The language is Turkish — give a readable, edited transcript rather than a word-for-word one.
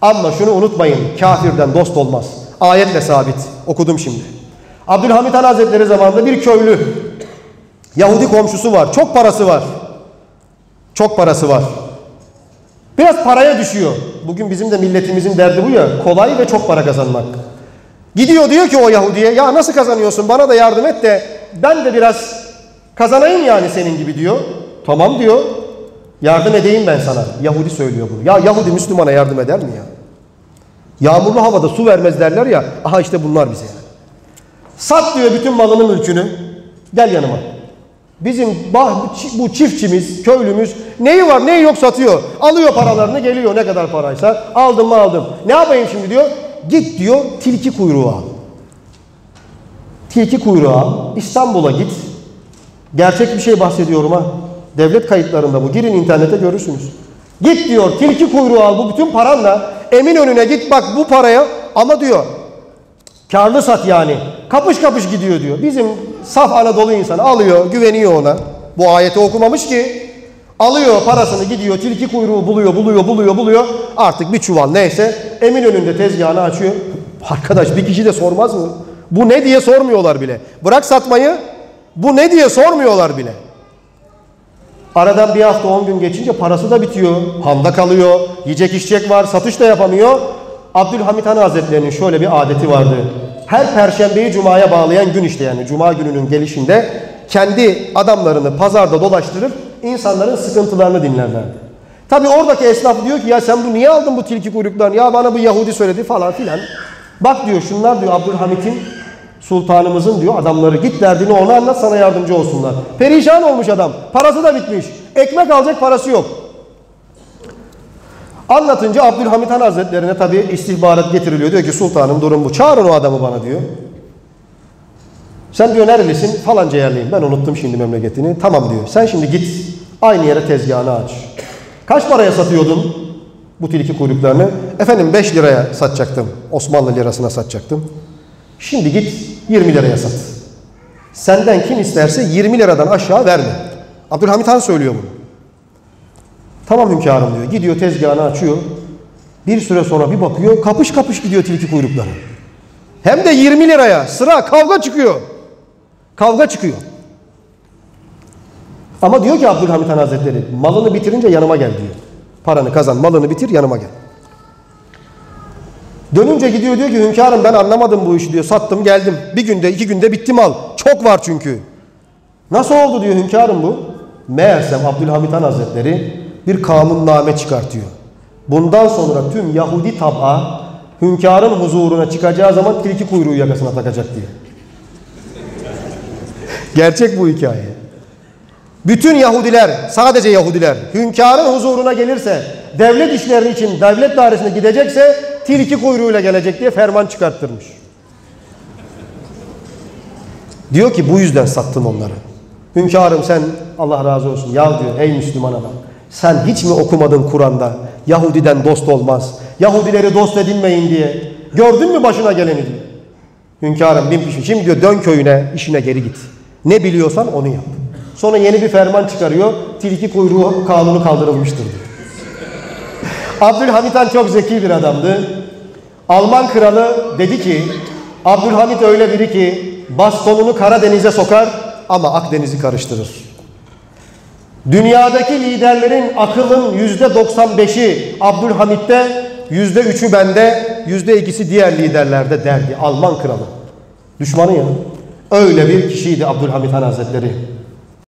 Ama şunu unutmayın, kafirden dost olmaz. Ayetle sabit. Okudum şimdi. Abdülhamit Han Hazretleri zamanında bir köylü Yahudi komşusu var. Çok parası var. Çok parası var. Biraz paraya düşüyor. Bugün bizim de milletimizin derdi bu ya. Kolay ve çok para kazanmak. Gidiyor diyor ki o Yahudi'ye, ya nasıl kazanıyorsun, bana da yardım et de ben de biraz kazanayım yani senin gibi diyor. Tamam diyor. Yardım edeyim ben sana. Yahudi söylüyor bunu. Ya Yahudi Müslümana yardım eder mi ya? Yağmurlu havada su vermez derler ya. Aha işte bunlar bize yani. Sat diyor bütün malını mülkünü. Gel yanıma. Bizim bu çiftçimiz, köylümüz neyi var neyi yok satıyor. Alıyor paralarını geliyor ne kadar paraysa. Aldım mı aldım. Ne yapayım şimdi diyor. Git diyor tilki kuyruğu al. Tilki kuyruğu al. İstanbul'a git. Gerçek bir şey bahsediyorum ha. Devlet kayıtlarında bu. Girin internete görürsünüz. Git diyor tilki kuyruğu al bu bütün paranla. Eminönü'ne git bak bu paraya ama diyor karlı sat yani. Kapış kapış gidiyor diyor. Bizim saf Anadolu insanı alıyor, güveniyor ona. Bu ayeti okumamış ki. Alıyor parasını gidiyor, tilki kuyruğu buluyor. Artık bir çuval neyse Eminönü'nde tezgahını açıyor. Arkadaş bir kişi de sormaz mı? Bu ne diye sormuyorlar bile. Bırak satmayı, bu ne diye sormuyorlar bile. Aradan bir hafta 10 gün geçince parası da bitiyor. Handa kalıyor, yiyecek içecek var, satış da yapamıyor. Abdülhamit Han Hazretleri'nin şöyle bir adeti vardı. Her perşembeyi cumaya bağlayan gün işte yani cuma gününün gelişinde kendi adamlarını pazarda dolaştırıp insanların sıkıntılarını dinlerlerdi. Tabi oradaki esnaf diyor ki ya sen bu niye aldın bu tilki kuyruklarını? Ya bana bu Yahudi söyledi falan filan. Bak diyor şunlar diyor Abdülhamit'in sultanımızın diyor adamları git derdini ona anlat sana yardımcı olsunlar. Perişan olmuş adam. Parası da bitmiş. Ekmek alacak parası yok. Anlatınca Abdülhamit Han Hazretlerine tabi istihbarat getiriliyor. Diyor ki sultanım durum bu. Çağırın o adamı bana diyor. Sen diyor nerelisin? Falanca yerliyim. Ben unuttum şimdi memleketini. Tamam diyor. Sen şimdi git aynı yere tezgahını aç. Kaç paraya satıyordun bu tilki kuyruklarını? Efendim 5 liraya satacaktım. Osmanlı lirasına satacaktım. Şimdi git 20 liraya sat. Senden kim isterse 20 liradan aşağı verme. Abdülhamit Han söylüyor bunu. Tamam hünkârım diyor. Gidiyor tezgahını açıyor. Bir süre sonra bir bakıyor kapış kapış gidiyor tilki kuyrukları. Hem de 20 liraya. Sıra kavga çıkıyor. Kavga çıkıyor. Ama diyor ki Abdülhamit Han Hazretleri malını bitirince yanıma gel diyor. Paranı kazan malını bitir yanıma gel. Dönünce gidiyor diyor ki hünkârım ben anlamadım bu işi diyor. Sattım geldim. Bir günde 2 günde bitti mal. Çok var çünkü. Nasıl oldu diyor hünkârım bu. Meğersem Abdülhamit Han Hazretleri bir kanunname çıkartıyor. Bundan sonra tüm Yahudi tab'a hünkârın huzuruna çıkacağı zaman tilki kuyruğu yakasına takacak diye. Gerçek bu hikaye. Bütün Yahudiler, sadece Yahudiler hünkârın huzuruna gelirse, devlet işleri için devlet dairesine gidecekse tilki kuyruğuyla gelecek diye ferman çıkarttırmış. Diyor ki bu yüzden sattın onları. Hünkârım sen Allah razı olsun ya diyor ey Müslüman adam. Sen hiç mi okumadın Kur'an'da Yahudiden dost olmaz. Yahudileri dost edinmeyin diye. Gördün mü başına geleni diyor. Hünkârım bin pişman. Şimdi diyor dön köyüne işine geri git. Ne biliyorsan onu yap. Sonra yeni bir ferman çıkarıyor. Tilki kuyruğu kanunu kaldırılmıştır diyor. Abdülhamit Han çok zeki bir adamdı. Alman kralı dedi ki Abdülhamit öyle biri ki bastonunu Karadeniz'e sokar ama Akdeniz'i karıştırır. Dünyadaki liderlerin akılın %95'i Abdülhamit'te, %3'ü bende, %2'si diğer liderlerde derdi. Alman kralı. Düşmanı ya. Öyle bir kişiydi Abdülhamit Han Hazretleri.